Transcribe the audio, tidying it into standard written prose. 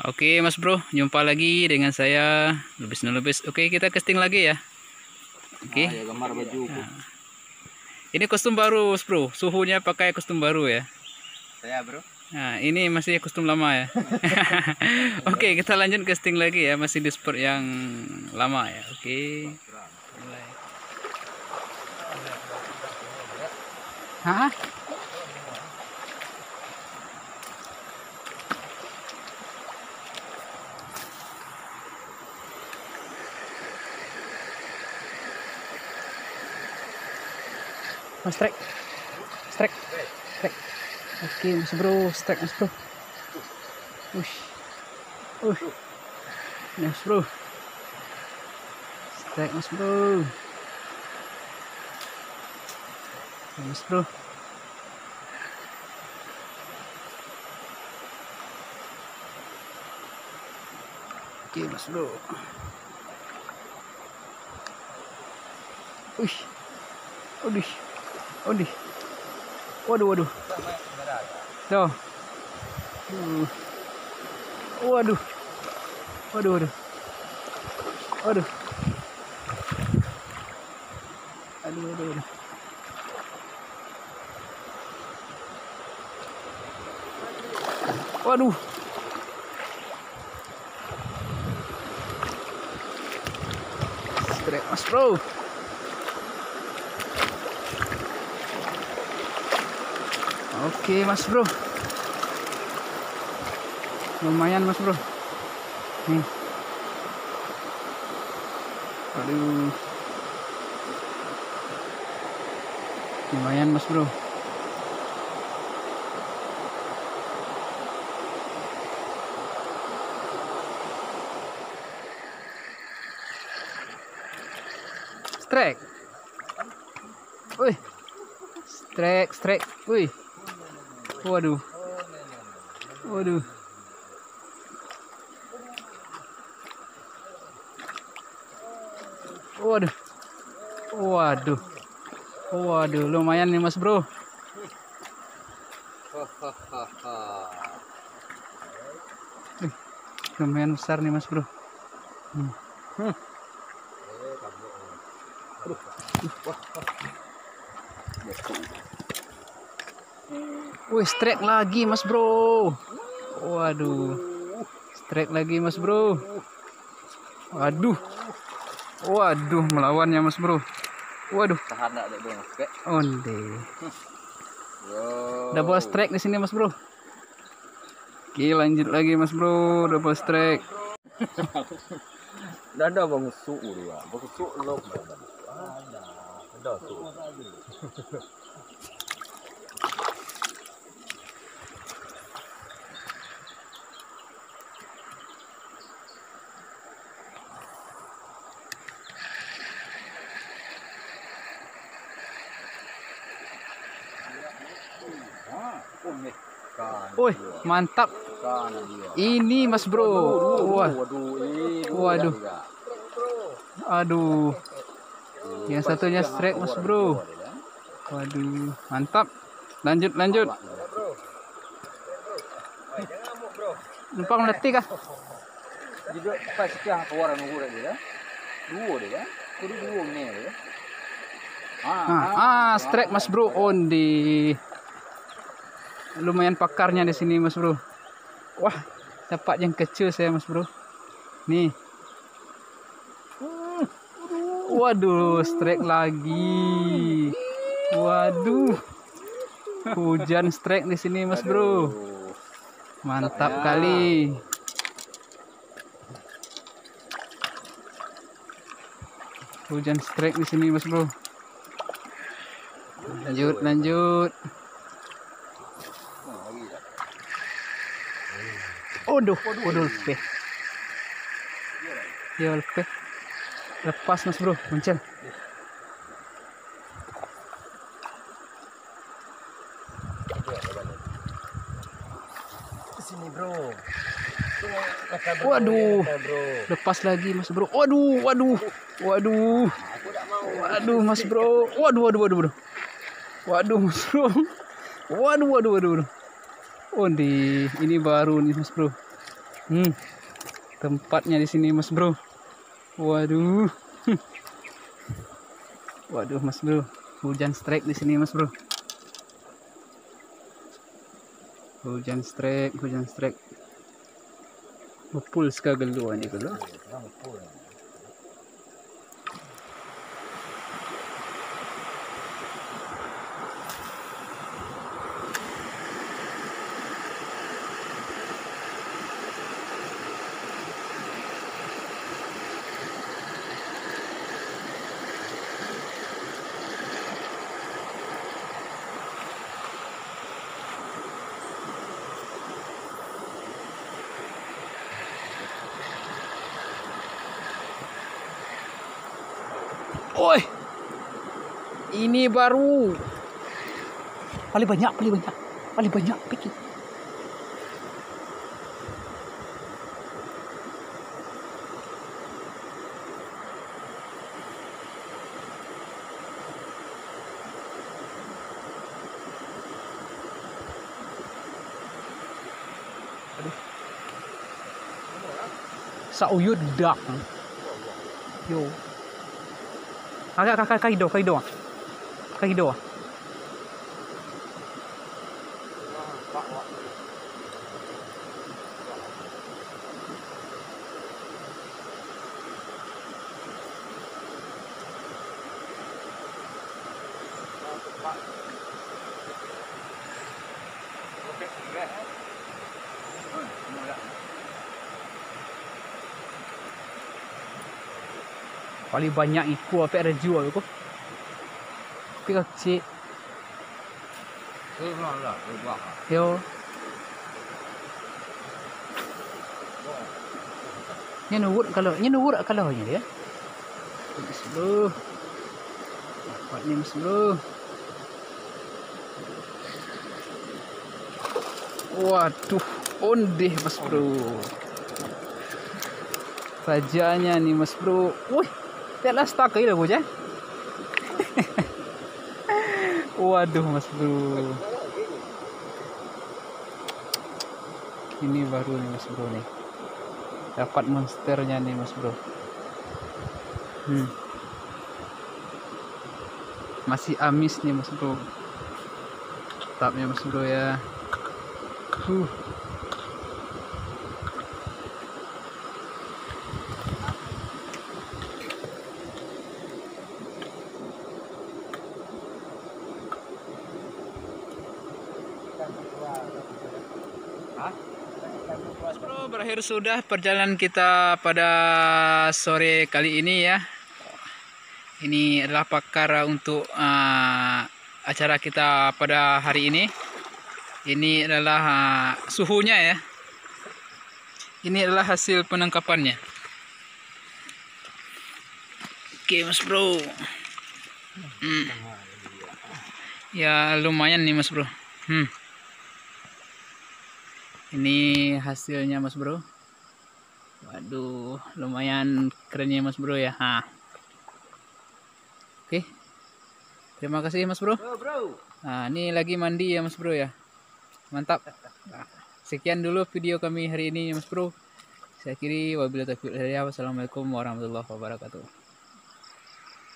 Oke Mas Bro, jumpa lagi dengan saya Lubis. Oke, kita casting lagi ya. Oke. Ya, gambar baju. Nah, ini kostum baru Mas Bro, suhunya pakai kostum baru ya. Saya bro. Nah, ini masih kostum lama ya. Oke, kita lanjut casting lagi ya, masih di sport yang lama ya. Oke. Mulai. Hah? Mas strike. Oke Mas Bro, strike Mas Bro. Mas Bro. Strike Mas Bro. Mas Bro. Oke Mas Bro. Waduh. Tuh. Waduh. Aduh. Waduh. Strike Mas Bro. Oke Mas Bro. Lumayan Mas Bro. Nih. Aduh. Lumayan Mas Bro. Strike. Wih. Strike. Wih. Waduh. Waduh, lumayan nih Mas Bro. Lumayan besar nih Mas Bro. Wih, strike lagi Mas Bro. Waduh. Strike lagi Mas Bro. Waduh, melawannya Mas Bro. Waduh. Onde. Double strike di sini Mas Bro. Oke, lanjut lagi Mas Bro, double strike. Ada bang su ya, bang su lo ada su. Wih, mantap. Ini Mas Bro. Waduh. Aduh. Yang satunya strike Mas Bro. Waduh, mantap. Lanjut. Numpang letih kah? Juga pas yang keluar nunggu dia. Dua dia. Kudu dua nih ya. Strike Mas Bro ondi. Lumayan pakarnya di sini Mas Bro. Wah, dapat yang kecil saya Mas Bro. Nih. Waduh, strike lagi. Waduh. Hujan strike di sini Mas Bro. Mantap kali. Hujan strike di sini Mas Bro. Lanjut. Waduh, lebih. Ya, lebih. Lepas Mas Bro, muncul. Sini bro. Waduh, lepas lagi Mas Bro. Waduh, Mas Bro. Waduh. Waduh, Mas Bro. Waduh. Oh, ini baru nih Mas Bro. Tempatnya di sini Mas Bro. Waduh. Waduh Mas Bro. Hujan strike di sini Mas Bro. Hujan strike. Bepul sekali luar ni kalau. Oi, ini baru paling banyak pikir. Sauyud dak. Yo. Agak kaido. Paling banyak iku apa ada jual aku. Tapi kecil. Yo. Ini nurut kalau dia. Bismillah. Dapat ni bismillah. Waduh, ondeh Mas Bro. Rajanya nih Mas Bro. Wih, telah stuck lagi aku je. Waduh Mas Bro. Ini baru nih Mas Bro nih. Dapat monsternya nih Mas Bro. Masih amis nih Mas Bro. Tetapnya Mas Bro ya. Mas Bro, berakhir sudah perjalanan kita pada sore kali ini ya. Ini adalah pakar untuk acara kita pada hari ini. Ini adalah suhunya ya. Ini adalah hasil penangkapannya. Oke Mas Bro. Ya lumayan nih Mas Bro. Ini hasilnya Mas Bro. Waduh, lumayan kerennya Mas Bro ya. Oke. Terima kasih Mas Bro. Nah, ini lagi mandi ya Mas Bro ya. Mantap. Nah, sekian dulu video kami hari ini Mas Bro. Saya akhiri wabillahi taufiq wal hidayah. Wassalamualaikum warahmatullahi wabarakatuh.